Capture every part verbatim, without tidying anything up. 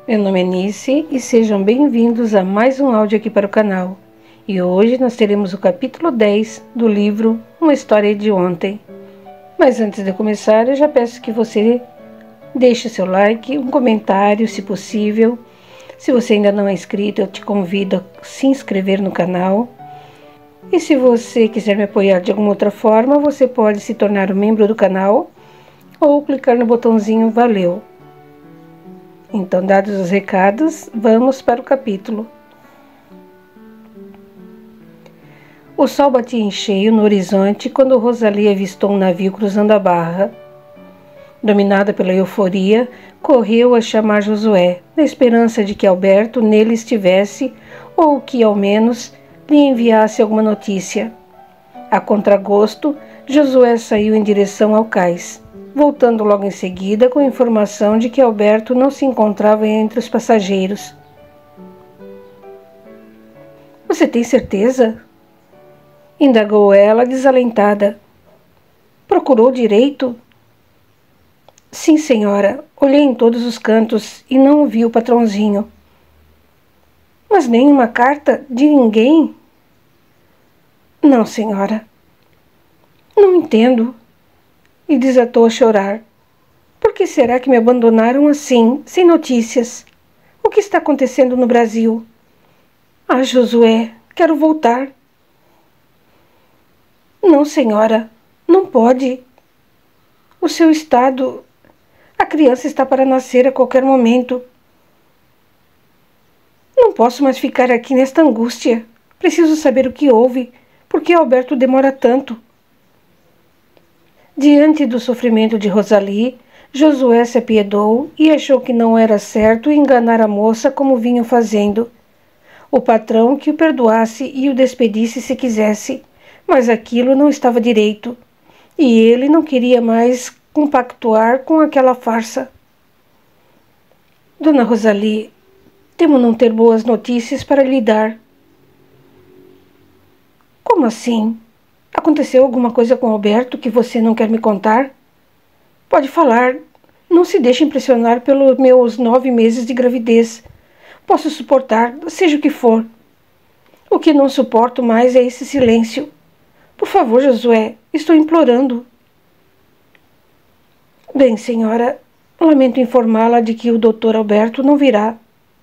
Meu nome é Nice e sejam bem-vindos a mais um áudio aqui para o canal. E hoje nós teremos o capítulo dez do livro Uma História de Ontem. Mas antes de começar, eu já peço que você deixe seu like, um comentário, se possível. Se você ainda não é inscrito, eu te convido a se inscrever no canal. E se você quiser me apoiar de alguma outra forma, você pode se tornar um membro do canal ou clicar no botãozinho Valeu. Então, dados os recados, vamos para o capítulo. O sol batia em cheio no horizonte quando Rosalie avistou um navio cruzando a barra. Dominada pela euforia, correu a chamar Josué, na esperança de que Alberto nele estivesse ou que, ao menos, lhe enviasse alguma notícia. A contragosto, Josué saiu em direção ao cais, voltando logo em seguida com a informação de que Alberto não se encontrava entre os passageiros. — Você tem certeza? Indagou ela, desalentada. — Procurou direito? — Sim, senhora. Olhei em todos os cantos e não ouvi o patrãozinho. — Mas nenhuma carta de ninguém? — Não, senhora. — Não entendo. E desatou a chorar. Por que será que me abandonaram assim, sem notícias? O que está acontecendo no Brasil? Ah, Josué, quero voltar. Não, senhora, não pode. O seu estado... A criança está para nascer a qualquer momento. Não posso mais ficar aqui nesta angústia. Preciso saber o que houve. Por que Alberto demora tanto? Diante do sofrimento de Rosalie, Josué se apiedou e achou que não era certo enganar a moça como vinham fazendo. O patrão que o perdoasse e o despedisse se quisesse, mas aquilo não estava direito, e ele não queria mais compactuar com aquela farsa. Dona Rosalie, temo não ter boas notícias para lhe dar. Como assim? Aconteceu alguma coisa com Alberto que você não quer me contar? Pode falar. Não se deixe impressionar pelos meus nove meses de gravidez. Posso suportar, seja o que for. O que não suporto mais é esse silêncio. Por favor, Josué, estou implorando. Bem, senhora, lamento informá-la de que o doutor Alberto não virá.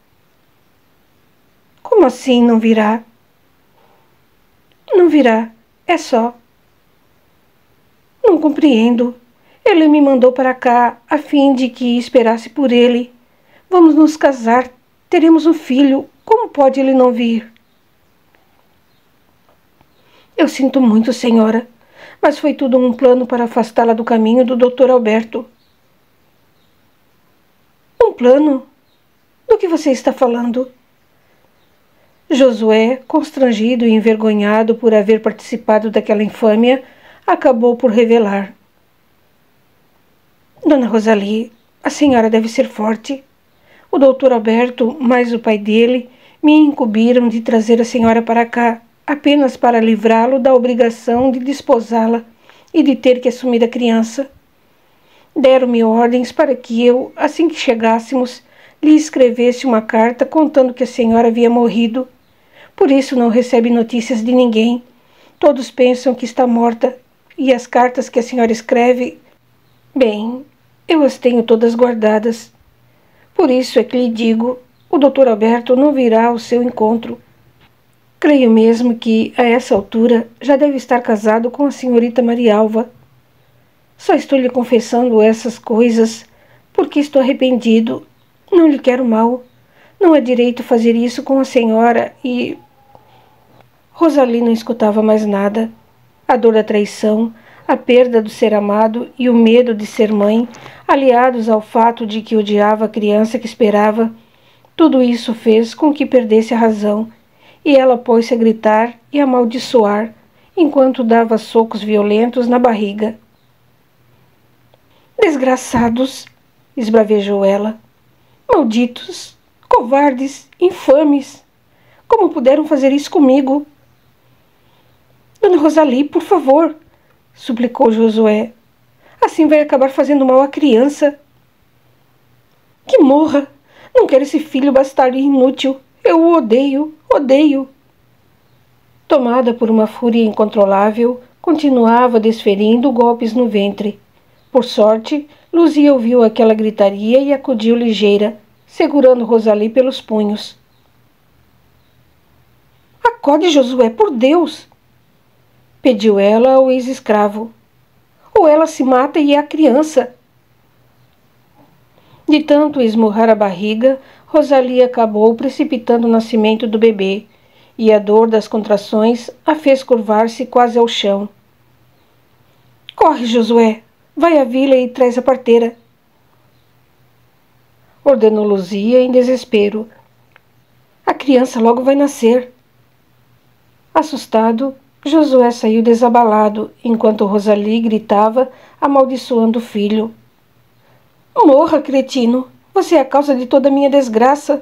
Como assim não virá? Não virá. É só. Não compreendo. Ele me mandou para cá a fim de que esperasse por ele. Vamos nos casar. Teremos um filho. Como pode ele não vir? Eu sinto muito, senhora, mas foi tudo um plano para afastá-la do caminho do doutor Alberto. Um plano? Do que você está falando? Josué, constrangido e envergonhado por haver participado daquela infâmia, acabou por revelar. Dona Rosalie, a senhora deve ser forte. O doutor Alberto, mais o pai dele, me incumbiram de trazer a senhora para cá, apenas para livrá-lo da obrigação de desposá-la e de ter que assumir a criança. Deram-me ordens para que eu, assim que chegássemos, lhe escrevesse uma carta contando que a senhora havia morrido. Por isso não recebe notícias de ninguém. Todos pensam que está morta, e as cartas que a senhora escreve... Bem, eu as tenho todas guardadas. Por isso é que lhe digo, o doutor Alberto não virá ao seu encontro. Creio mesmo que, a essa altura, já deve estar casado com a senhorita Marialva. Só estou lhe confessando essas coisas porque estou arrependido. Não lhe quero mal. Não é direito fazer isso com a senhora e... Rosalie não escutava mais nada. A dor da traição, a perda do ser amado e o medo de ser mãe, aliados ao fato de que odiava a criança que esperava, tudo isso fez com que perdesse a razão, e ela pôs-se a gritar e a amaldiçoar, enquanto dava socos violentos na barriga. Desgraçados! Esbravejou ela. Malditos! Covardes! Infames! Como puderam fazer isso comigo? Dona Rosalie, por favor, suplicou Josué. Assim vai acabar fazendo mal à criança. Que morra! Não quero esse filho bastardo e inútil. Eu o odeio, odeio. Tomada por uma fúria incontrolável, continuava desferindo golpes no ventre. Por sorte, Luzia ouviu aquela gritaria e acudiu ligeira, segurando Rosalie pelos punhos. Acorde, Josué, por Deus! Pediu ela ao ex-escravo. Ou ela se mata e é a criança. De tanto esmurrar a barriga, Rosalie acabou precipitando o nascimento do bebê, e a dor das contrações a fez curvar-se quase ao chão. Corre, Josué! Vai à vila e traz a parteira! Ordenou Luzia em desespero. A criança logo vai nascer. Assustado, Josué saiu desabalado, enquanto Rosalie gritava, amaldiçoando o filho. Morra, cretino! Você é a causa de toda a minha desgraça.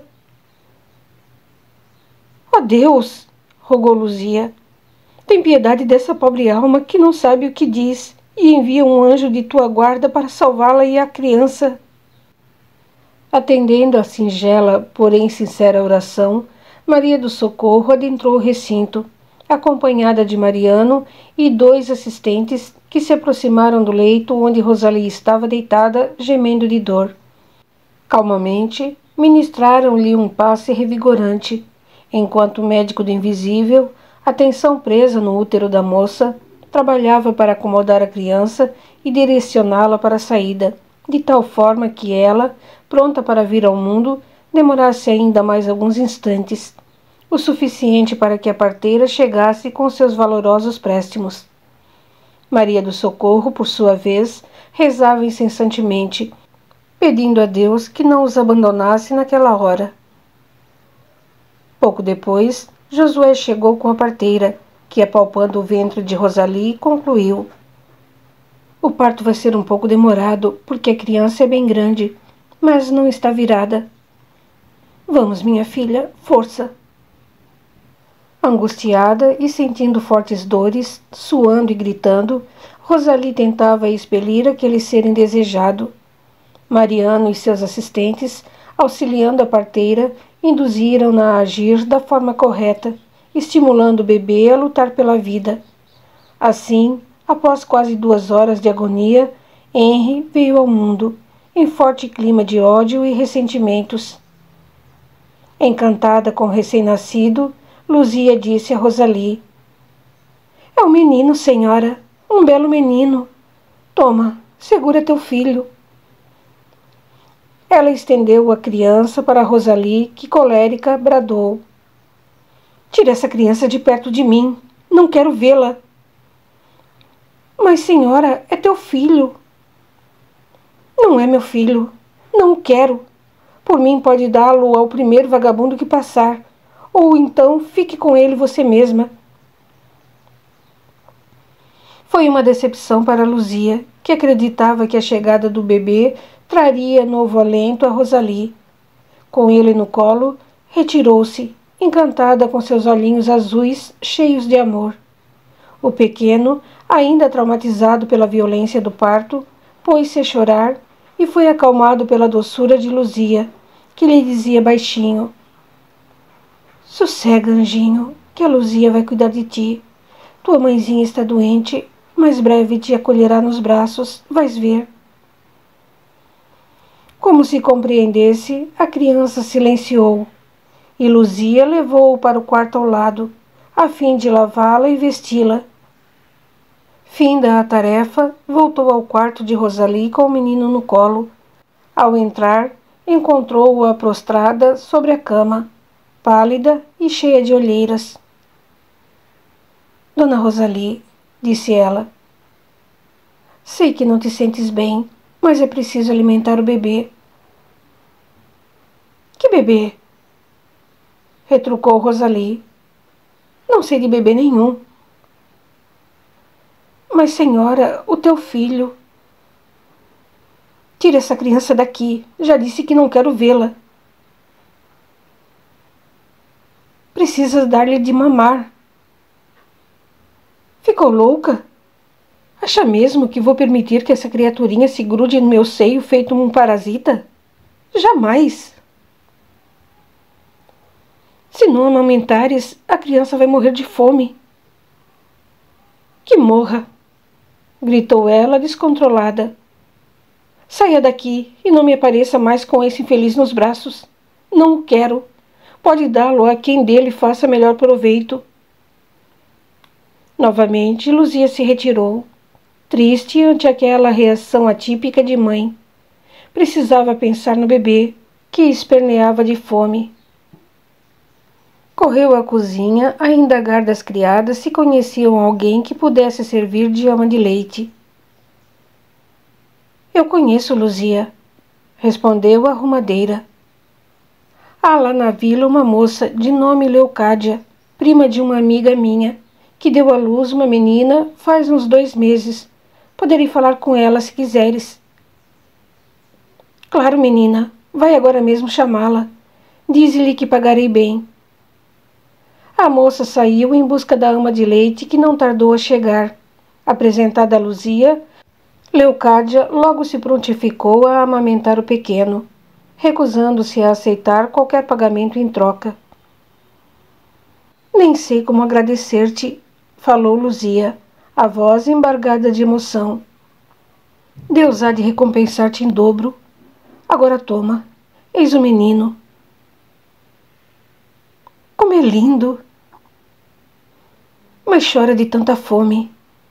Ó Deus! Rogou Luzia. Tem piedade dessa pobre alma que não sabe o que diz e envia um anjo de tua guarda para salvá-la e a criança. Atendendo à singela, porém sincera oração, Maria do Socorro adentrou o recinto, acompanhada de Mariano e dois assistentes que se aproximaram do leito onde Rosalie estava deitada, gemendo de dor. Calmamente, ministraram-lhe um passe revigorante, enquanto o médico do invisível, atenção presa no útero da moça, trabalhava para acomodar a criança e direcioná-la para a saída, de tal forma que ela, pronta para vir ao mundo, demorasse ainda mais alguns instantes, o suficiente para que a parteira chegasse com seus valorosos préstimos. Maria do Socorro, por sua vez, rezava incessantemente, pedindo a Deus que não os abandonasse naquela hora. Pouco depois, Josué chegou com a parteira, que, apalpando o ventre de Rosalie, concluiu. O parto vai ser um pouco demorado, porque a criança é bem grande, mas não está virada. Vamos, minha filha, força! Angustiada e sentindo fortes dores, suando e gritando, Rosalie tentava expelir aquele ser indesejado. Mariano e seus assistentes, auxiliando a parteira, induziram-na a agir da forma correta, estimulando o bebê a lutar pela vida. Assim, após quase duas horas de agonia, Henry veio ao mundo, em forte clima de ódio e ressentimentos. Encantada com o recém-nascido, Luzia disse a Rosalie: É um menino, senhora, um belo menino. Toma, segura teu filho. Ela estendeu a criança para Rosalie, que, colérica, bradou: Tira essa criança de perto de mim. Não quero vê-la. Mas, senhora, é teu filho. Não é meu filho. Não o quero. Por mim pode dá-lo ao primeiro vagabundo que passar. Ou então fique com ele você mesma. Foi uma decepção para Luzia, que acreditava que a chegada do bebê traria novo alento a Rosalie. Com ele no colo, retirou-se, encantada com seus olhinhos azuis cheios de amor. O pequeno, ainda traumatizado pela violência do parto, pôs-se a chorar e foi acalmado pela doçura de Luzia, que lhe dizia baixinho: Sossega, anjinho, que a Luzia vai cuidar de ti. Tua mãezinha está doente, mas breve te acolherá nos braços, vais ver. Como se compreendesse, a criança silenciou, e Luzia levou-o para o quarto ao lado, a fim de lavá-la e vesti-la. Finda a tarefa, voltou ao quarto de Rosalie com o menino no colo. Ao entrar, encontrou-a prostrada sobre a cama, pálida e cheia de olheiras. Dona Rosalie, disse ela, sei que não te sentes bem, mas é preciso alimentar o bebê. Que bebê? Retrucou Rosalie. Não sei de bebê nenhum. Mas, senhora, o teu filho... Tire essa criança daqui. Já disse que não quero vê-la. Precisa dar-lhe de mamar. Ficou louca? Acha mesmo que vou permitir que essa criaturinha se grude no meu seio feito um parasita? Jamais! Se não amamentares, a criança vai morrer de fome. Que morra! Gritou ela, descontrolada. Saia daqui e não me apareça mais com esse infeliz nos braços. Não o quero. Pode dá-lo a quem dele faça melhor proveito. Novamente, Luzia se retirou, triste ante aquela reação atípica de mãe. Precisava pensar no bebê, que esperneava de fome. Correu à cozinha a indagar das criadas se conheciam alguém que pudesse servir de ama de leite. Eu conheço, Luzia, respondeu a arrumadeira. Há lá na vila uma moça de nome Leocádia, prima de uma amiga minha, que deu à luz uma menina faz uns dois meses. Poderei falar com ela se quiseres. Claro, menina, vai agora mesmo chamá-la. Dize-lhe que pagarei bem. A moça saiu em busca da ama de leite, que não tardou a chegar. Apresentada a Luzia, Leocádia logo se prontificou a amamentar o pequeno, recusando-se a aceitar qualquer pagamento em troca. Nem sei como agradecer-te, falou Luzia, a voz embargada de emoção. Deus há de recompensar-te em dobro. Agora toma, eis o menino. Como é lindo! Mas chora de tanta fome.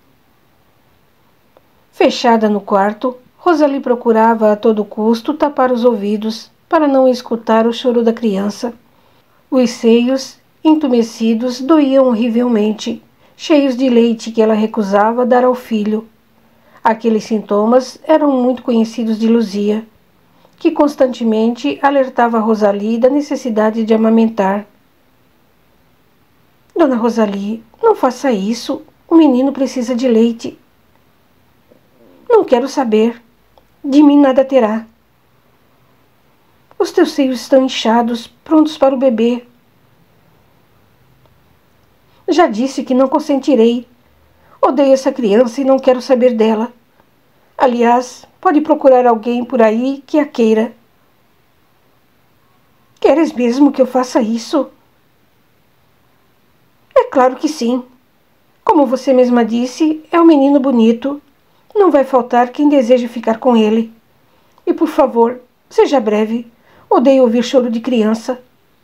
Fechada no quarto, Rosalie procurava a todo custo tapar os ouvidos para não escutar o choro da criança. Os seios, entumecidos, doíam horrivelmente, cheios de leite que ela recusava dar ao filho. Aqueles sintomas eram muito conhecidos de Luzia, que constantemente alertava Rosalie da necessidade de amamentar. Dona Rosalie, não faça isso. O menino precisa de leite. Não quero saber. De mim nada terá. Os teus seios estão inchados, prontos para o bebê. Já disse que não consentirei. Odeio essa criança e não quero saber dela. Aliás, pode procurar alguém por aí que a queira. Queres mesmo que eu faça isso? É claro que sim. Como você mesma disse, é um menino bonito. Não vai faltar quem deseje ficar com ele. E, por favor, seja breve. Odeio ouvir choro de criança.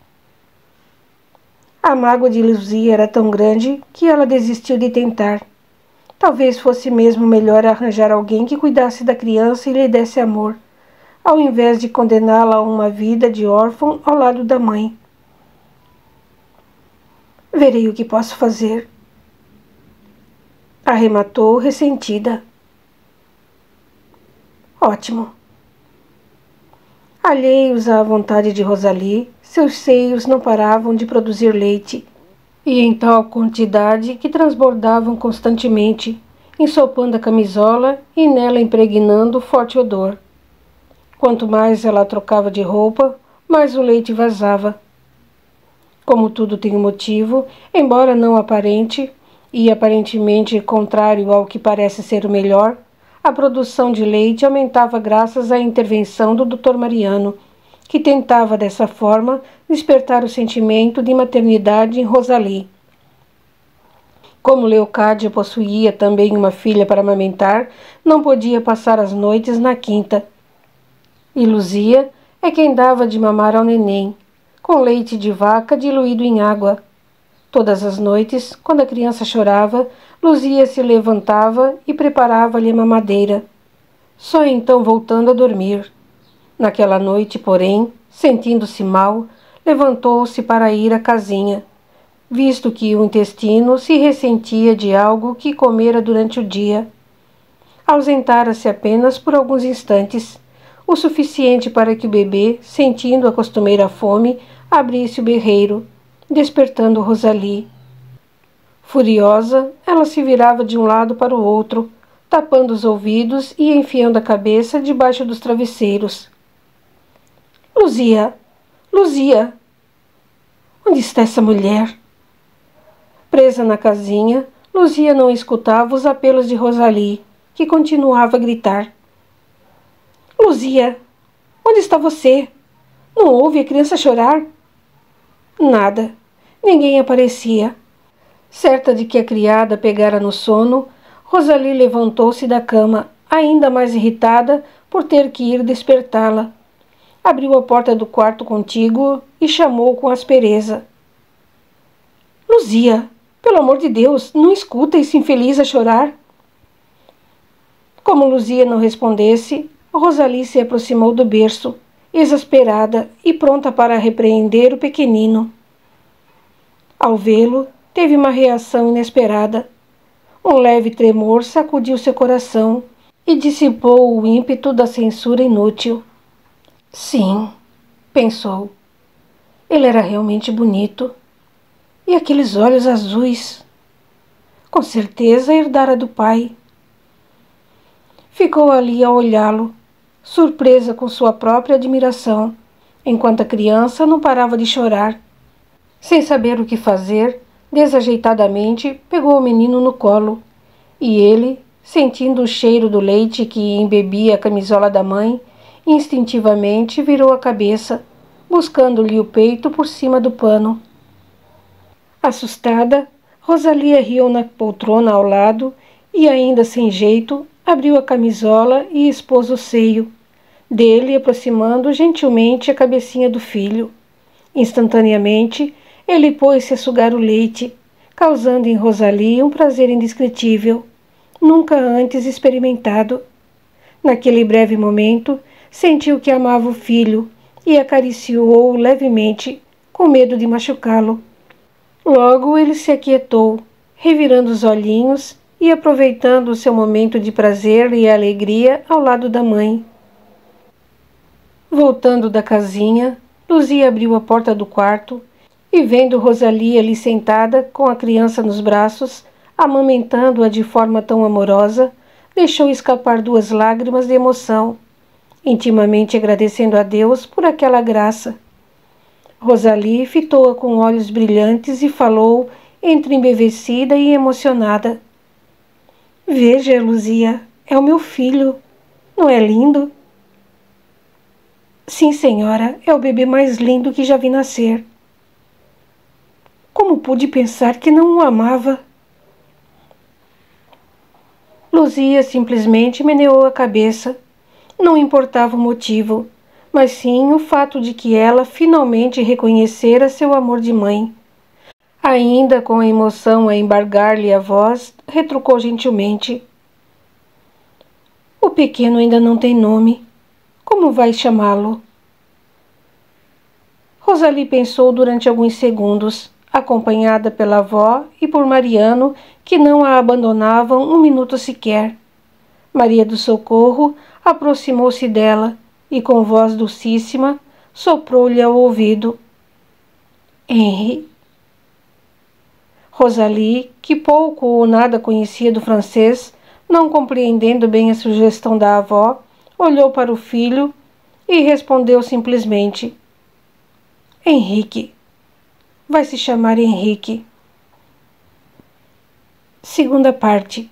A mágoa de Luzia era tão grande que ela desistiu de tentar. Talvez fosse mesmo melhor arranjar alguém que cuidasse da criança e lhe desse amor, ao invés de condená-la a uma vida de órfão ao lado da mãe. Verei o que posso fazer. Arrematou ressentida. Ótimo. Alheios à vontade de Rosalie, seus seios não paravam de produzir leite, e em tal quantidade que transbordavam constantemente, ensopando a camisola e nela impregnando o forte odor. Quanto mais ela trocava de roupa, mais o leite vazava. Como tudo tem um motivo, embora não aparente, e aparentemente contrário ao que parece ser o melhor, a produção de leite aumentava graças à intervenção do doutor Mariano, que tentava dessa forma despertar o sentimento de maternidade em Rosalie. Como Leocádia possuía também uma filha para amamentar, não podia passar as noites na quinta. E Luzia é quem dava de mamar ao neném, com leite de vaca diluído em água. Todas as noites, quando a criança chorava, Luzia se levantava e preparava-lhe a mamadeira, só então voltando a dormir. Naquela noite, porém, sentindo-se mal, levantou-se para ir à casinha, visto que o intestino se ressentia de algo que comera durante o dia. Ausentara-se apenas por alguns instantes, o suficiente para que o bebê, sentindo a costumeira fome, abrisse o berreiro, despertando Rosalie. Furiosa, ela se virava de um lado para o outro, tapando os ouvidos e enfiando a cabeça debaixo dos travesseiros. Luzia! Luzia! Onde está essa mulher? Presa na casinha, Luzia não escutava os apelos de Rosalie, que continuava a gritar. Luzia! Onde está você? Não ouve a criança chorar? Nada. Ninguém aparecia. Certa de que a criada pegara no sono, Rosalie levantou-se da cama, ainda mais irritada por ter que ir despertá-la. Abriu a porta do quarto contíguo e chamou com aspereza. Luzia, pelo amor de Deus, não escuta esse infeliz a chorar? Como Luzia não respondesse, Rosalie se aproximou do berço, exasperada e pronta para repreender o pequenino. Ao vê-lo, teve uma reação inesperada. Um leve tremor sacudiu seu coração e dissipou o ímpeto da censura inútil. Sim, pensou. Ele era realmente bonito. E aqueles olhos azuis? Com certeza herdara do pai. Ficou ali a olhá-lo, surpresa com sua própria admiração, enquanto a criança não parava de chorar. Sem saber o que fazer, desajeitadamente pegou o menino no colo, e ele, sentindo o cheiro do leite que embebia a camisola da mãe, instintivamente virou a cabeça, buscando-lhe o peito por cima do pano. Assustada, Rosalie riu na poltrona ao lado e, ainda sem jeito, abriu a camisola e expôs o seio, dele aproximando gentilmente a cabecinha do filho. Instantaneamente, ele pôs-se a sugar o leite, causando em Rosalie um prazer indescritível, nunca antes experimentado. Naquele breve momento, sentiu que amava o filho e acariciou-o levemente, com medo de machucá-lo. Logo ele se aquietou, revirando os olhinhos e aproveitando o seu momento de prazer e alegria ao lado da mãe. Voltando da casinha, Luzia abriu a porta do quarto e, vendo Rosalie ali sentada com a criança nos braços, amamentando-a de forma tão amorosa, deixou escapar duas lágrimas de emoção, intimamente agradecendo a Deus por aquela graça. Rosalie fitou-a com olhos brilhantes e falou, entre embevecida e emocionada. Veja, Luzia, é o meu filho. Não é lindo? Sim, senhora, é o bebê mais lindo que já vi nascer. Como pude pensar que não o amava? Luzia simplesmente meneou a cabeça. Não importava o motivo, mas sim o fato de que ela finalmente reconhecera seu amor de mãe. Ainda com a emoção a embargar-lhe a voz, retrucou gentilmente. O pequeno ainda não tem nome. Como vai chamá-lo? Rosalie pensou durante alguns segundos, acompanhada pela avó e por Mariano, que não a abandonavam um minuto sequer. Maria do Socorro aproximou-se dela e, com voz docíssima, soprou-lhe ao ouvido. Henri. Rosalie, que pouco ou nada conhecia do francês, não compreendendo bem a sugestão da avó, olhou para o filho e respondeu simplesmente. Henrique. Vai se chamar Henrique. Segunda parte.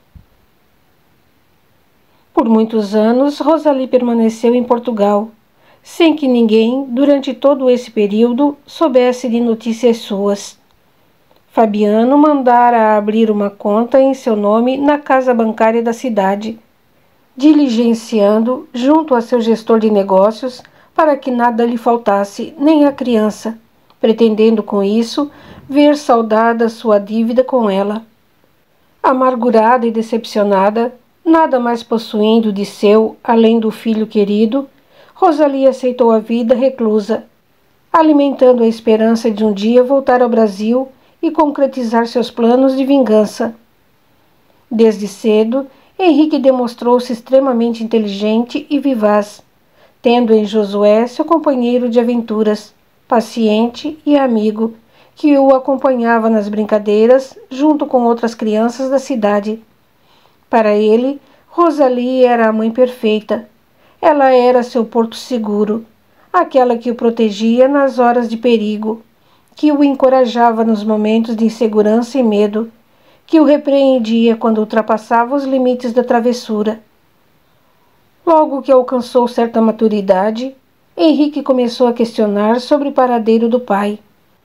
Por muitos anos, Rosalie permaneceu em Portugal, sem que ninguém, durante todo esse período, soubesse de notícias suas. Fabiano mandara abrir uma conta em seu nome na casa bancária da cidade, diligenciando junto a seu gestor de negócios para que nada lhe faltasse, nem a criança, pretendendo com isso ver saldada sua dívida com ela. Amargurada e decepcionada, nada mais possuindo de seu, além do filho querido, Rosalie aceitou a vida reclusa, alimentando a esperança de um dia voltar ao Brasil e concretizar seus planos de vingança. Desde cedo, Henrique demonstrou-se extremamente inteligente e vivaz, tendo em Josué seu companheiro de aventuras, paciente e amigo, que o acompanhava nas brincadeiras junto com outras crianças da cidade. Para ele, Rosalie era a mãe perfeita. Ela era seu porto seguro, aquela que o protegia nas horas de perigo, que o encorajava nos momentos de insegurança e medo, que o repreendia quando ultrapassava os limites da travessura. Logo que alcançou certa maturidade, Henrique começou a questionar sobre o paradeiro do pai.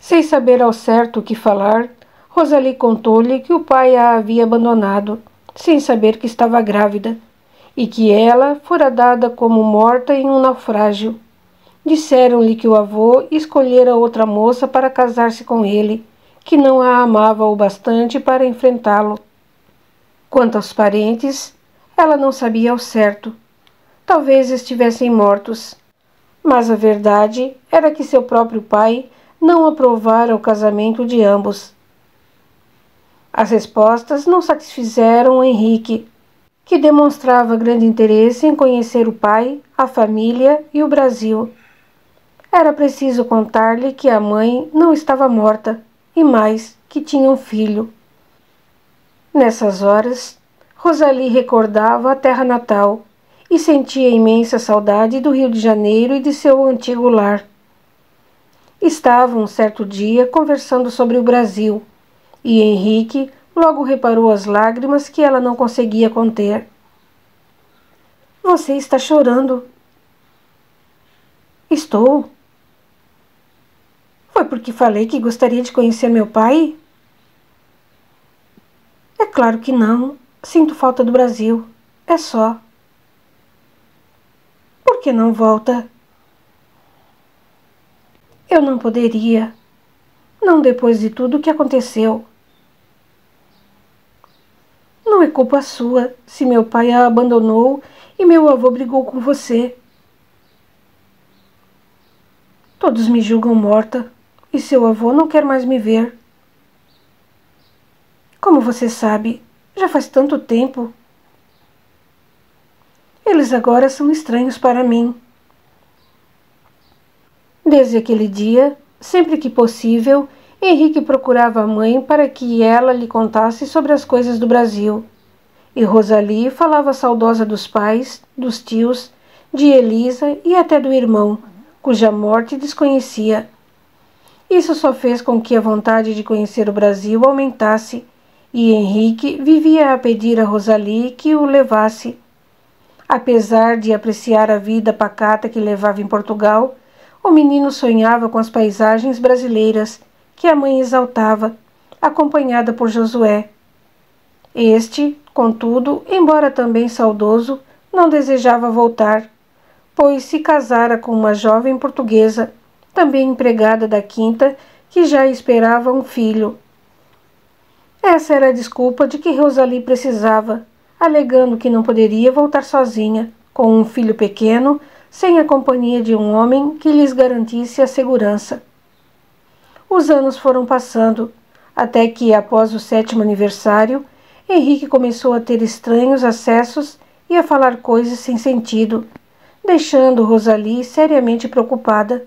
Sem saber ao certo o que falar, Rosalie contou-lhe que o pai a havia abandonado, sem saber que estava grávida, e que ela fora dada como morta em um naufrágio. Disseram-lhe que o avô escolhera outra moça para casar-se com ele, que não a amava o bastante para enfrentá-lo. Quanto aos parentes, ela não sabia ao certo. Talvez estivessem mortos. Mas a verdade era que seu próprio pai não aprovara o casamento de ambos. As respostas não satisfizeram Henrique, que demonstrava grande interesse em conhecer o pai, a família e o Brasil. Era preciso contar-lhe que a mãe não estava morta, e mais, que tinha um filho. Nessas horas, Rosalie recordava a terra natal e sentia imensa saudade do Rio de Janeiro e de seu antigo lar. Estavam um certo dia conversando sobre o Brasil, e Henrique logo reparou as lágrimas que ela não conseguia conter. Você está chorando. Estou. Foi porque falei que gostaria de conhecer meu pai? É claro que não. Sinto falta do Brasil. É só. Por que não volta? Eu não poderia. Não depois de tudo o que aconteceu. Não é culpa sua se meu pai a abandonou e meu avô brigou com você. Todos me julgam morta e seu avô não quer mais me ver. Como você sabe, já faz tanto tempo. Eles agora são estranhos para mim. Desde aquele dia, sempre que possível, Henrique procurava a mãe para que ela lhe contasse sobre as coisas do Brasil. E Rosalie falava saudosa dos pais, dos tios, de Elisa e até do irmão, cuja morte desconhecia. Isso só fez com que a vontade de conhecer o Brasil aumentasse, e Henrique vivia a pedir a Rosalie que o levasse. Apesar de apreciar a vida pacata que levava em Portugal, o menino sonhava com as paisagens brasileiras que a mãe exaltava, acompanhada por Josué. Este, contudo, embora também saudoso, não desejava voltar, pois se casara com uma jovem portuguesa, também empregada da quinta, que já esperava um filho. Essa era a desculpa de que Rosalie precisava, alegando que não poderia voltar sozinha, com um filho pequeno, sem a companhia de um homem que lhes garantisse a segurança. Os anos foram passando, até que, após o sétimo aniversário, Henrique começou a ter estranhos acessos e a falar coisas sem sentido, deixando Rosalie seriamente preocupada.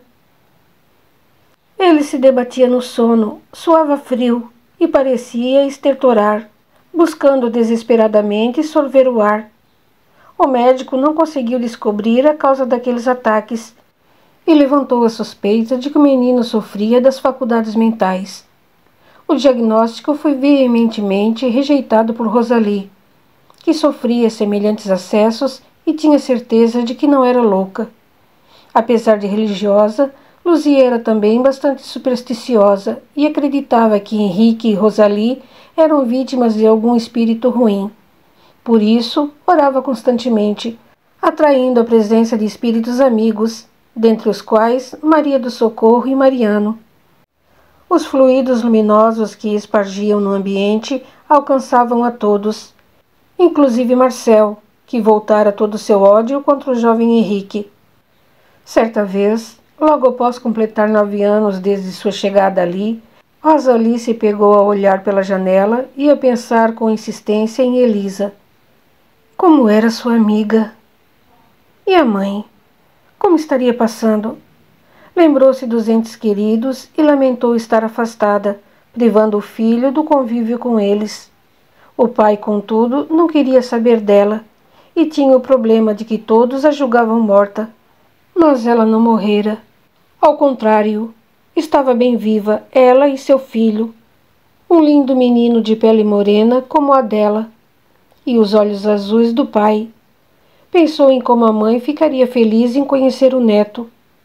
Ele se debatia no sono, suava frio e parecia estertorar, buscando desesperadamente sorver o ar. O médico não conseguiu descobrir a causa daqueles ataques e levantou a suspeita de que o menino sofria das faculdades mentais. O diagnóstico foi veementemente rejeitado por Rosalie, que sofria semelhantes acessos e tinha certeza de que não era louca. Apesar de religiosa, Luzia era também bastante supersticiosa e acreditava que Henrique e Rosalie eram vítimas de algum espírito ruim. Por isso, orava constantemente, atraindo a presença de espíritos amigos, dentre os quais Maria do Socorro e Mariano. Os fluidos luminosos que espargiam no ambiente alcançavam a todos, inclusive Marcel, que voltara todo o seu ódio contra o jovem Henrique. Certa vez, logo após completar nove anos desde sua chegada ali, Rosalie se pegou a olhar pela janela e a pensar com insistência em Elisa. Como era sua amiga? E a mãe? Como estaria passando? Lembrou-se dos entes queridos e lamentou estar afastada, privando o filho do convívio com eles. O pai, contudo, não queria saber dela e tinha o problema de que todos a julgavam morta. Mas ela não morrera. Ao contrário, estava bem viva, ela e seu filho, um lindo menino de pele morena como a dela, e os olhos azuis do pai. Pensou em como a mãe ficaria feliz em conhecer o neto.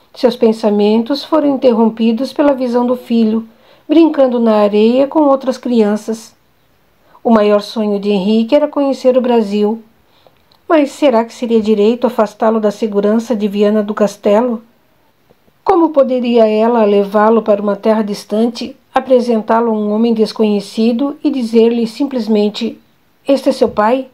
Seus pensamentos foram interrompidos pela visão do filho, brincando na areia com outras crianças. O maior sonho de Henrique era conhecer o Brasil. Mas será que seria direito afastá-lo da segurança de Viana do Castelo? Como poderia ela levá-lo para uma terra distante, apresentá-lo a um homem desconhecido e dizer-lhe simplesmente: "Este é seu pai"?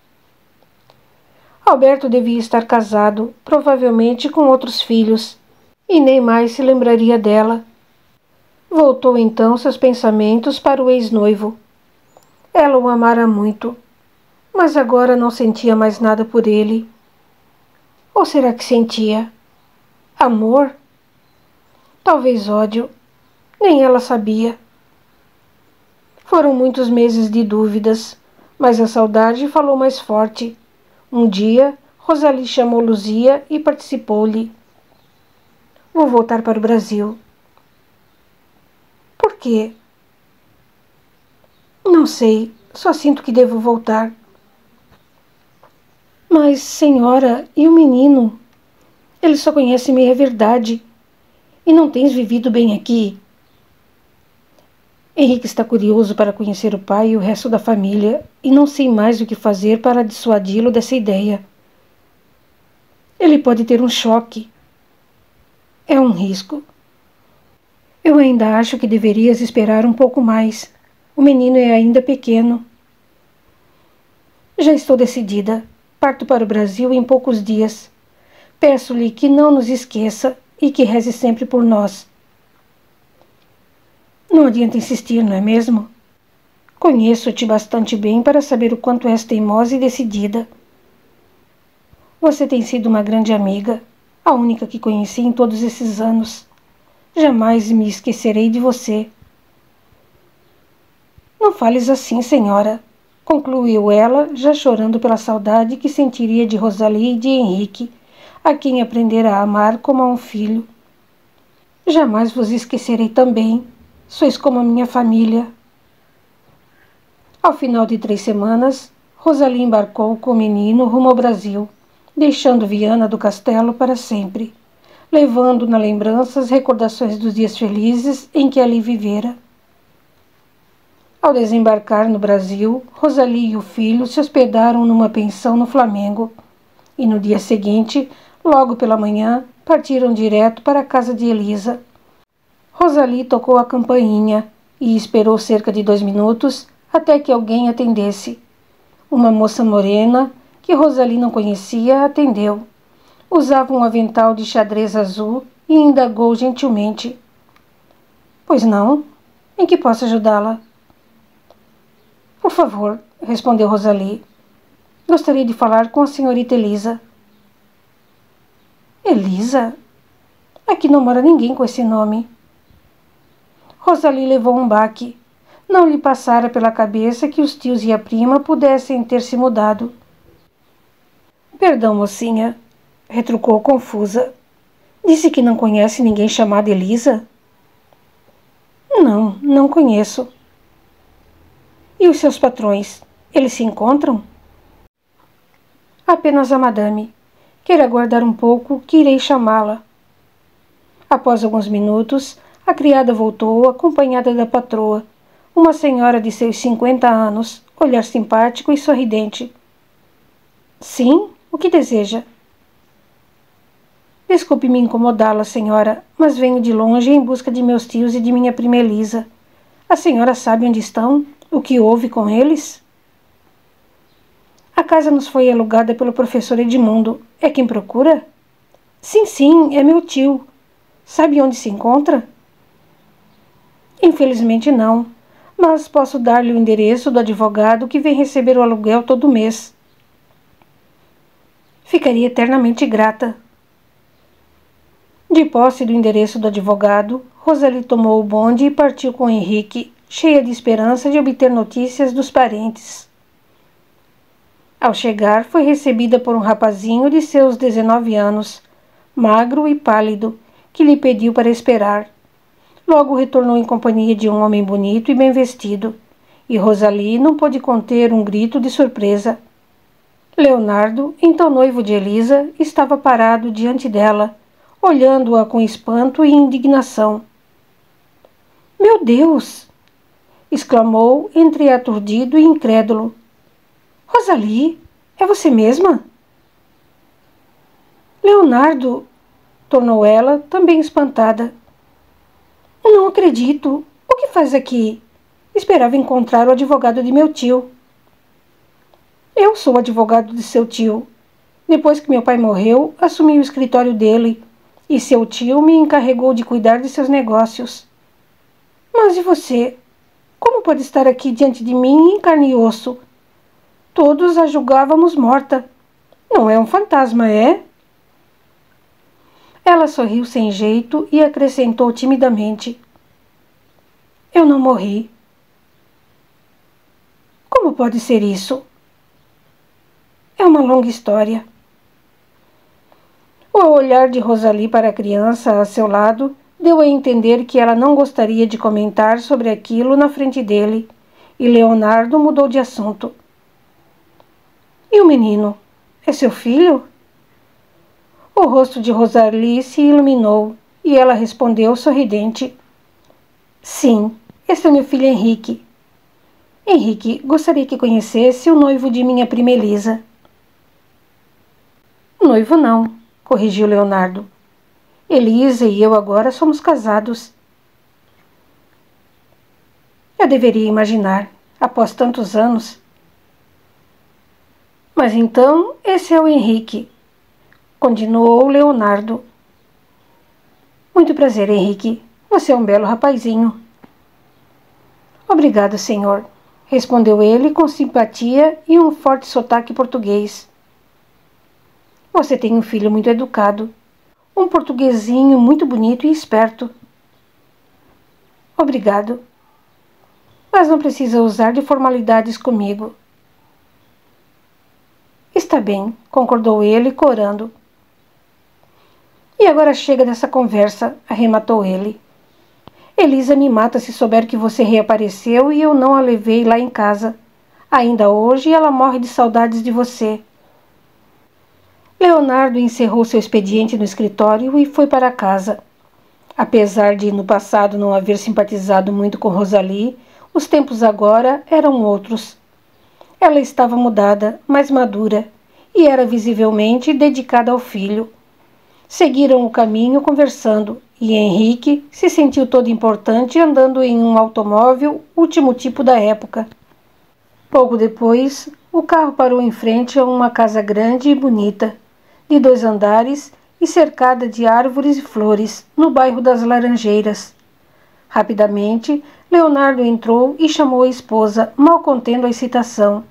Alberto devia estar casado, provavelmente com outros filhos, e nem mais se lembraria dela. Voltou então seus pensamentos para o ex-noivo. Ela o amara muito, mas agora não sentia mais nada por ele. Ou será que sentia? Amor? Talvez ódio. Nem ela sabia. Foram muitos meses de dúvidas, mas a saudade falou mais forte. Um dia, Rosalie chamou Luzia e participou-lhe. "Vou voltar para o Brasil." "Por quê?" "Não sei, só sinto que devo voltar." "Mas, senhora, e o menino? Ele só conhece meia verdade. E não tens vivido bem aqui?" "Henrique está curioso para conhecer o pai e o resto da família, e não sei mais o que fazer para dissuadi-lo dessa ideia. Ele pode ter um choque. É um risco. Eu ainda acho que deverias esperar um pouco mais. O menino é ainda pequeno." "Já estou decidida. Parto para o Brasil em poucos dias. Peço-lhe que não nos esqueça e que reze sempre por nós." "Não adianta insistir, não é mesmo? Conheço-te bastante bem para saber o quanto és teimosa e decidida. Você tem sido uma grande amiga, a única que conheci em todos esses anos. Jamais me esquecerei de você." "Não fales assim, senhora", concluiu ela, já chorando pela saudade que sentiria de Rosalie e de Henrique, a quem aprendera a amar como a um filho. "Jamais vos esquecerei também. Sois como a minha família." Ao final de três semanas, Rosalie embarcou com o menino rumo ao Brasil, deixando Viana do Castelo para sempre, levando na lembrança as recordações dos dias felizes em que ali vivera. Ao desembarcar no Brasil, Rosalie e o filho se hospedaram numa pensão no Flamengo, e no dia seguinte, logo pela manhã, partiram direto para a casa de Elisa. Rosalie tocou a campainha e esperou cerca de dois minutos até que alguém atendesse. Uma moça morena, que Rosalie não conhecia, atendeu. Usava um avental de xadrez azul e indagou gentilmente: "Pois não? Em que posso ajudá-la?" "Por favor", respondeu Rosalie. "Gostaria de falar com a senhorita Elisa." "Elisa? Aqui não mora ninguém com esse nome." Rosalie levou um baque. Não lhe passara pela cabeça que os tios e a prima pudessem ter se mudado. "Perdão, mocinha", retrucou confusa. "Disse que não conhece ninguém chamado Elisa?" "Não, não conheço." "E os seus patrões? Eles se encontram?" "Apenas a madame. Queira aguardar um pouco, que irei chamá-la." Após alguns minutos, a criada voltou, acompanhada da patroa, uma senhora de seus cinquenta anos, olhar simpático e sorridente. "Sim? O que deseja?" "Desculpe-me incomodá-la, senhora, mas venho de longe em busca de meus tios e de minha prima Elisa. A senhora sabe onde estão? O que houve com eles?" "A casa nos foi alugada pelo professor Edmundo. É quem procura?" "Sim, sim, é meu tio. Sabe onde se encontra?" "Infelizmente não, mas posso dar-lhe o endereço do advogado que vem receber o aluguel todo mês." "Ficaria eternamente grata." De posse do endereço do advogado, Rosalie tomou o bonde e partiu com Henrique, cheia de esperança de obter notícias dos parentes. Ao chegar, foi recebida por um rapazinho de seus dezenove anos, magro e pálido, que lhe pediu para esperar. Logo retornou em companhia de um homem bonito e bem vestido, e Rosalie não pôde conter um grito de surpresa. Leonardo, então noivo de Elisa, estava parado diante dela, olhando-a com espanto e indignação. Meu Deus! Exclamou, entre aturdido e incrédulo. Rosalie, é você mesma? Leonardo, tornou ela, também espantada. Não acredito. O que faz aqui? Esperava encontrar o advogado de meu tio. Eu sou o advogado de seu tio. Depois que meu pai morreu, assumi o escritório dele e seu tio me encarregou de cuidar de seus negócios. Mas e você? Como pode estar aqui diante de mim em carne e osso? Todos a julgávamos morta. Não é um fantasma, é? Ela sorriu sem jeito e acrescentou timidamente. Eu não morri. Como pode ser isso? É uma longa história. O olhar de Rosalie para a criança a seu lado deu a entender que ela não gostaria de comentar sobre aquilo na frente dele, e Leonardo mudou de assunto. E o menino? É seu filho? O rosto de Rosalie se iluminou e ela respondeu sorridente. Sim, este é meu filho Henrique. Henrique, gostaria que conhecesse o noivo de minha prima Elisa. Noivo não, corrigiu Leonardo. Elisa e eu agora somos casados. Eu deveria imaginar, após tantos anos. Mas então esse é o Henrique, continuou Leonardo. Muito prazer, Henrique. Você é um belo rapazinho. Obrigado, senhor, respondeu ele com simpatia e um forte sotaque português. Você tem um filho muito educado, um portuguesinho muito bonito e esperto. Obrigado. Mas não precisa usar de formalidades comigo. Está bem, concordou ele, corando. E agora chega dessa conversa, arrematou ele. Elisa me mata se souber que você reapareceu e eu não a levei lá em casa. Ainda hoje ela morre de saudades de você. Leonardo encerrou seu expediente no escritório e foi para casa. Apesar de no passado não haver simpatizado muito com Rosalie, os tempos agora eram outros. Ela estava mudada, mais madura, e era visivelmente dedicada ao filho. Seguiram o caminho conversando, e Henrique se sentiu todo importante andando em um automóvel último tipo da época. Pouco depois, o carro parou em frente a uma casa grande e bonita, de dois andares e cercada de árvores e flores, no bairro das Laranjeiras. Rapidamente, Leonardo entrou e chamou a esposa, mal contendo a excitação.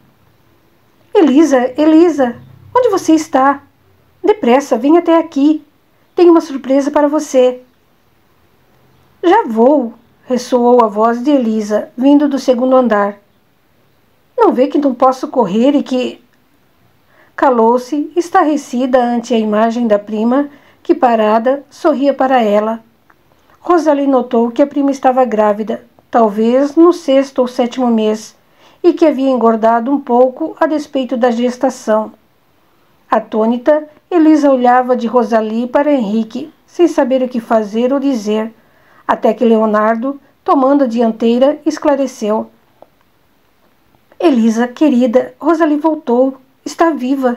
Elisa, Elisa, onde você está? Depressa, vem até aqui. Tenho uma surpresa para você. Já vou, ressoou a voz de Elisa, vindo do segundo andar. Não vê que não posso correr e que... Calou-se, estarrecida ante a imagem da prima, que parada, sorria para ela. Rosalie notou que a prima estava grávida, talvez no sexto ou sétimo mês, e que havia engordado um pouco a despeito da gestação. Atônita, Elisa olhava de Rosalie para Henrique, sem saber o que fazer ou dizer, até que Leonardo, tomando a dianteira, esclareceu. Elisa, querida, Rosalie voltou. Está viva.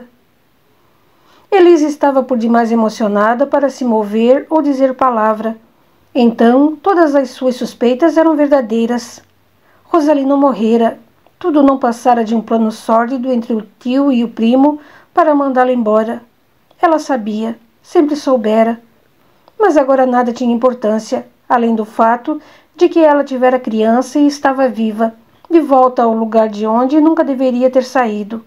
Elisa estava por demais emocionada para se mover ou dizer palavra. Então, todas as suas suspeitas eram verdadeiras. Rosalie não morrera. Tudo não passara de um plano sórdido entre o tio e o primo para mandá-la embora. Ela sabia, sempre soubera. Mas agora nada tinha importância, além do fato de que ela tivera criança e estava viva, de volta ao lugar de onde nunca deveria ter saído.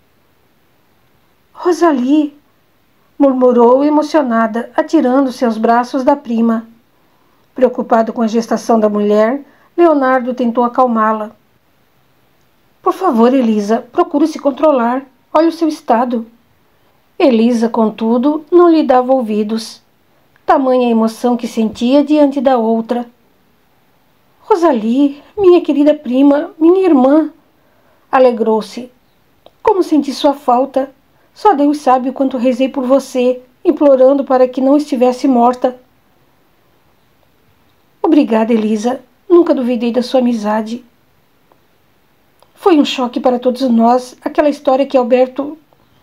Rosalie, murmurou emocionada, atirando-se aos braços da prima. Preocupado com a gestação da mulher, Leonardo tentou acalmá-la. Por favor, Elisa, procure se controlar. Olhe o seu estado. Elisa, contudo, não lhe dava ouvidos. Tamanha emoção que sentia diante da outra. Rosalie, minha querida prima, minha irmã. Alegrou-se. Como senti sua falta. Só Deus sabe o quanto rezei por você implorando para que não estivesse morta. Obrigada, Elisa. Nunca duvidei da sua amizade. Foi um choque para todos nós, aquela história que Alberto...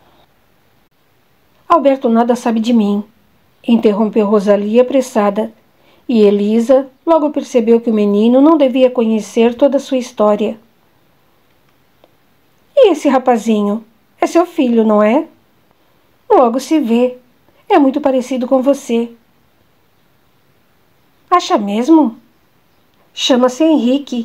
Alberto nada sabe de mim, interrompeu Rosalie apressada, e Elisa logo percebeu que o menino não devia conhecer toda a sua história. E esse rapazinho? É seu filho, não é? Logo se vê. É muito parecido com você. Acha mesmo? Chama-se Henrique.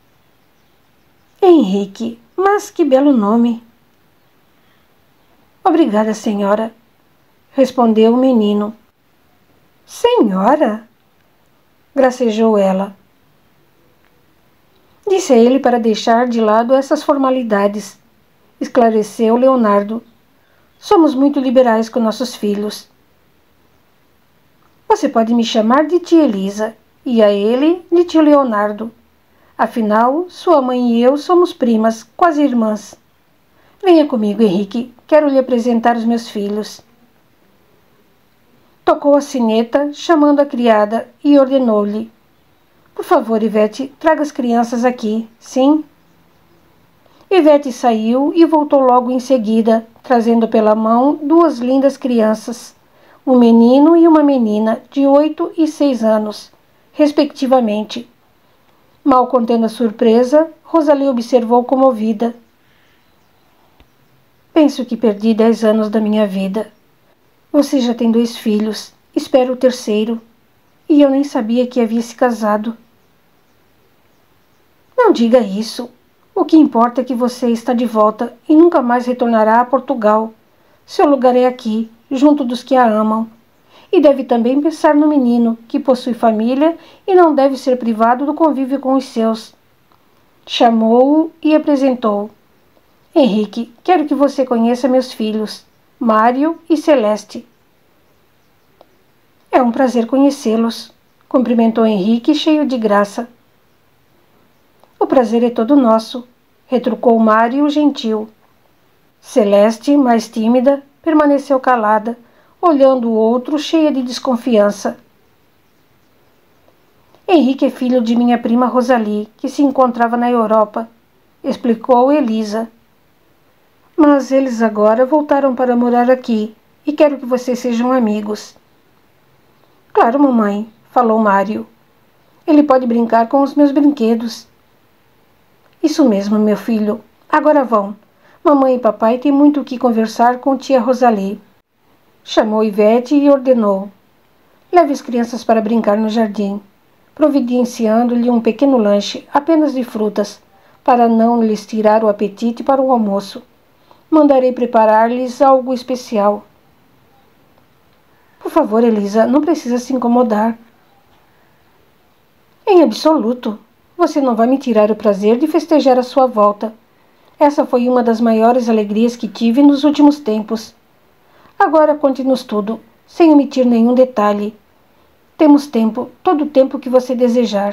Henrique, mas que belo nome. Obrigada, senhora, respondeu o menino. Senhora? Gracejou ela. Disse a ele para deixar de lado essas formalidades, esclareceu Leonardo. Somos muito liberais com nossos filhos. Você pode me chamar de tia Elisa e a ele de tio Leonardo. Afinal, sua mãe e eu somos primas, quase irmãs. Venha comigo, Henrique. Quero lhe apresentar os meus filhos. Tocou a sineta, chamando a criada, e ordenou-lhe. Por favor, Ivete, traga as crianças aqui, sim? Ivete saiu e voltou logo em seguida, trazendo pela mão duas lindas crianças, um menino e uma menina, de oito e seis anos, respectivamente. Mal contendo a surpresa, Rosalie observou comovida. Penso que perdi dez anos da minha vida. Você já tem dois filhos, espero o terceiro, e eu nem sabia que havia se casado. Não diga isso. O que importa é que você está de volta e nunca mais retornará a Portugal. Seu lugar é aqui, junto dos que a amam. E deve também pensar no menino, que possui família e não deve ser privado do convívio com os seus. Chamou-o e apresentou. Henrique, quero que você conheça meus filhos, Mário e Celeste. É um prazer conhecê-los, cumprimentou Henrique, cheio de graça. O prazer é todo nosso, retrucou Mário gentil. Celeste, mais tímida, permaneceu calada, olhando o outro cheia de desconfiança. Henrique é filho de minha prima Rosalie, que se encontrava na Europa, explicou Elisa. Mas eles agora voltaram para morar aqui e quero que vocês sejam amigos. Claro, mamãe, falou Mário. Ele pode brincar com os meus brinquedos. Isso mesmo, meu filho. Agora vão. Mamãe e papai têm muito o que conversar com tia Rosalie. Chamou Ivete e ordenou. Leve as crianças para brincar no jardim, providenciando-lhe um pequeno lanche, apenas de frutas, para não lhes tirar o apetite para o almoço. Mandarei preparar-lhes algo especial. Por favor, Elisa, não precisa se incomodar. Em absoluto. Você não vai me tirar o prazer de festejar a sua volta. Essa foi uma das maiores alegrias que tive nos últimos tempos. Agora conte-nos tudo, sem omitir nenhum detalhe. Temos tempo, todo o tempo que você desejar.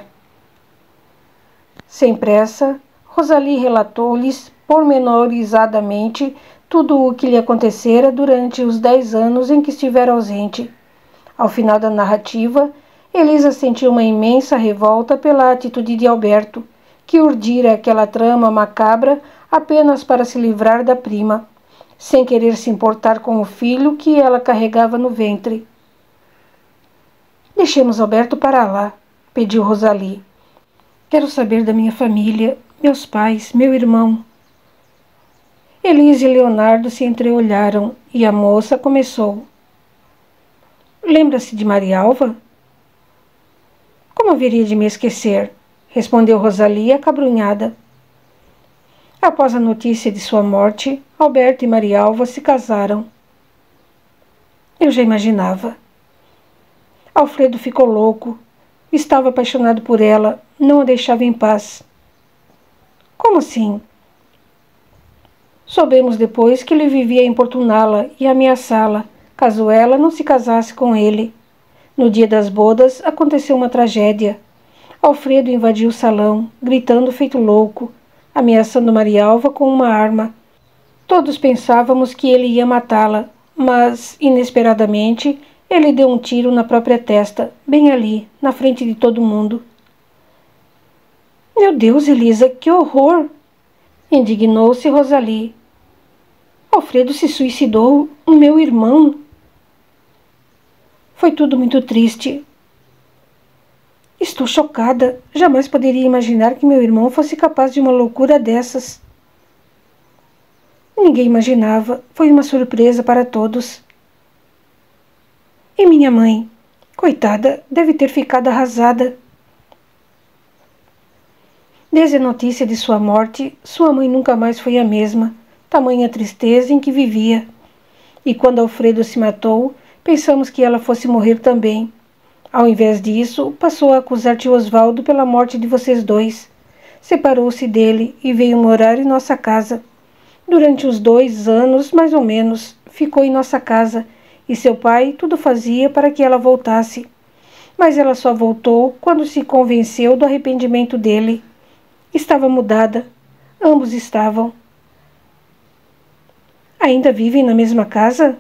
Sem pressa, Rosalie relatou-lhes pormenorizadamente tudo o que lhe acontecera durante os dez anos em que estivera ausente. Ao final da narrativa, Elisa sentiu uma imensa revolta pela atitude de Alberto, que urdira aquela trama macabra apenas para se livrar da prima, sem querer se importar com o filho que ela carregava no ventre. Deixemos Alberto para lá, pediu Rosalie. Quero saber da minha família, meus pais, meu irmão. Elisa e Leonardo se entreolharam e a moça começou. Lembra-se de Marialva? Como haveria de me esquecer? Respondeu Rosalie acabrunhada. Após a notícia de sua morte, Alberto e Marialva se casaram. Eu já imaginava. Alfredo ficou louco. Estava apaixonado por ela, não a deixava em paz. Como assim? Soubemos depois que ele vivia a importuná-la e ameaçá-la, caso ela não se casasse com ele. No dia das bodas, aconteceu uma tragédia. Alfredo invadiu o salão, gritando feito louco, ameaçando Marialva com uma arma. Todos pensávamos que ele ia matá-la, mas, inesperadamente, ele deu um tiro na própria testa, bem ali, na frente de todo mundo. Meu Deus, Elisa, que horror! Indignou-se Rosalie. Alfredo se suicidou, o meu irmão. Foi tudo muito triste. Estou chocada. Jamais poderia imaginar que meu irmão fosse capaz de uma loucura dessas. Ninguém imaginava. Foi uma surpresa para todos. E minha mãe? Coitada, deve ter ficado arrasada. Desde a notícia de sua morte, sua mãe nunca mais foi a mesma, tamanha tristeza em que vivia. E quando Alfredo se matou, pensamos que ela fosse morrer também. Ao invés disso, passou a acusar tio Osvaldo pela morte de vocês dois. Separou-se dele e veio morar em nossa casa. Durante os dois anos, mais ou menos, ficou em nossa casa, e seu pai tudo fazia para que ela voltasse. Mas ela só voltou quando se convenceu do arrependimento dele. Estava mudada. Ambos estavam. Ainda vivem na mesma casa?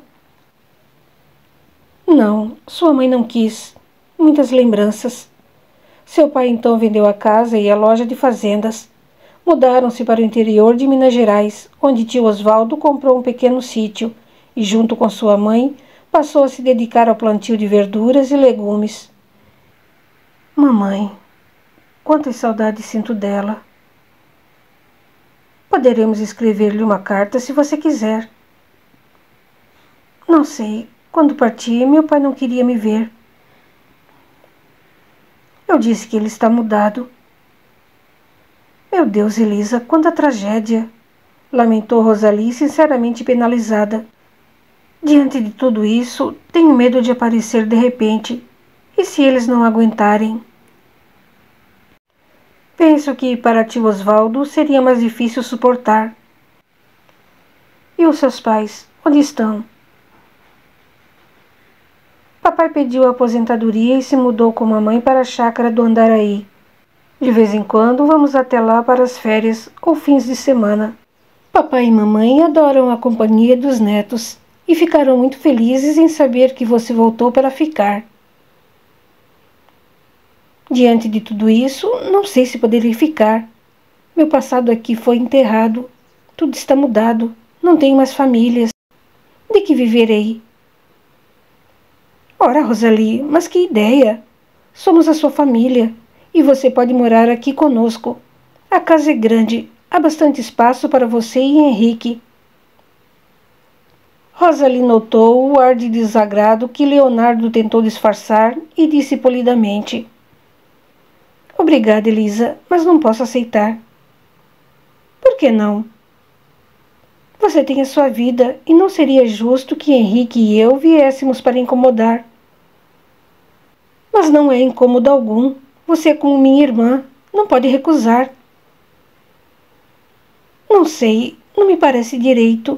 Não, sua mãe não quis. Muitas lembranças. Seu pai então vendeu a casa e a loja de fazendas. Mudaram-se para o interior de Minas Gerais, onde tio Osvaldo comprou um pequeno sítio e, junto com sua mãe, passou a se dedicar ao plantio de verduras e legumes. Mamãe, quantas saudades sinto dela. Poderemos escrever-lhe uma carta se você quiser. Não sei. Quando parti, meu pai não queria me ver. Eu disse que ele está mudado. Meu Deus, Elisa, quanta tragédia! Lamentou Rosalie, sinceramente penalizada. Diante de tudo isso, tenho medo de aparecer de repente. E se eles não aguentarem? Penso que para tio Osvaldo seria mais difícil suportar. E os seus pais, onde estão? Papai pediu a aposentadoria e se mudou com a mãe para a chácara do Andaraí. De vez em quando vamos até lá para as férias ou fins de semana. Papai e mamãe adoram a companhia dos netos e ficaram muito felizes em saber que você voltou para ficar. Diante de tudo isso, não sei se poderei ficar. Meu passado aqui foi enterrado. Tudo está mudado. Não tenho mais famílias. De que viverei? Ora, Rosalie, mas que ideia! Somos a sua família e você pode morar aqui conosco. A casa é grande, há bastante espaço para você e Henrique. Rosalie notou o ar de desagrado que Leonardo tentou disfarçar e disse polidamente: Obrigada, Elisa, mas não posso aceitar. Por que não? Você tem a sua vida e não seria justo que Henrique e eu viéssemos para incomodar. Mas não é incômodo algum. Você é como minha irmã. Não pode recusar. Não sei. Não me parece direito.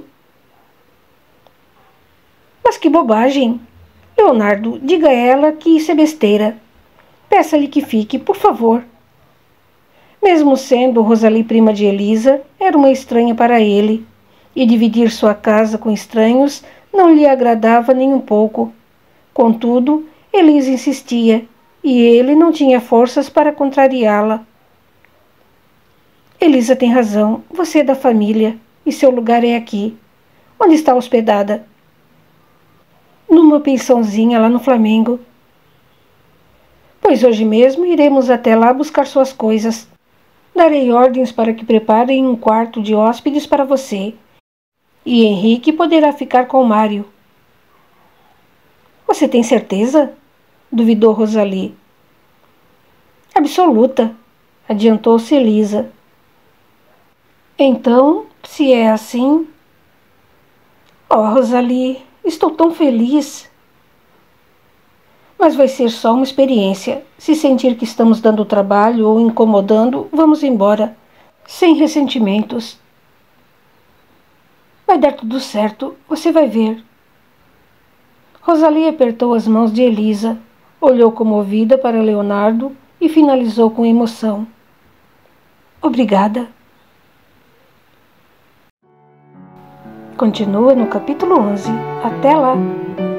Mas que bobagem. Leonardo, diga a ela que isso é besteira. Peça-lhe que fique, por favor. Mesmo sendo Rosalie prima de Elisa, era uma estranha para ele. E dividir sua casa com estranhos não lhe agradava nem um pouco. Contudo, Elisa insistia, e ele não tinha forças para contrariá-la. Elisa tem razão, você é da família, e seu lugar é aqui. Onde está hospedada? Numa pensãozinha lá no Flamengo. Pois hoje mesmo iremos até lá buscar suas coisas. Darei ordens para que preparem um quarto de hóspedes para você. E Henrique poderá ficar com Mário. Você tem certeza? Duvidou Rosalie. Absoluta, adiantou-se Elisa. Então, se é assim... Oh, Rosalie, estou tão feliz. Mas vai ser só uma experiência. Se sentir que estamos dando trabalho ou incomodando, vamos embora, sem ressentimentos. Vai dar tudo certo, você vai ver. Rosalie apertou as mãos de Elisa, olhou comovida para Leonardo e finalizou com emoção. Obrigada. Continua no capítulo onze. Até lá!